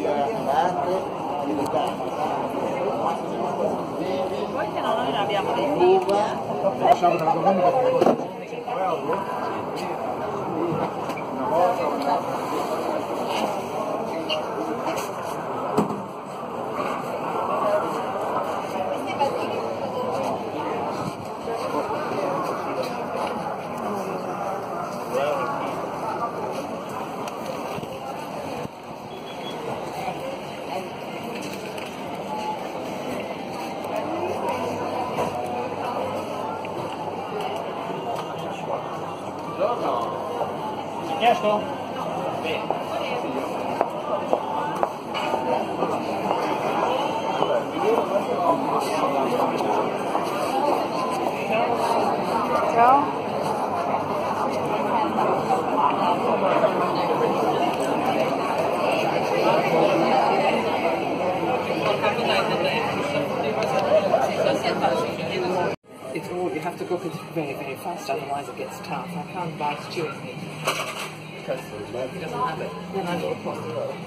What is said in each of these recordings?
Poi che noi non abbiamo dei figli. Lasciamo la domenica per chiesto? Ciao. It's all, you have to cook it very, very fast, otherwise it gets tough. I can't buy stewing meat because he doesn't have it. Then I go across the road.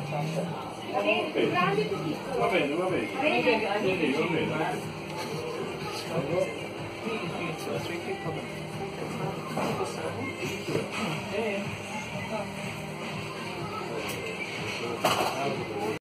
Va bene, va bene. Two or three people. Va bene.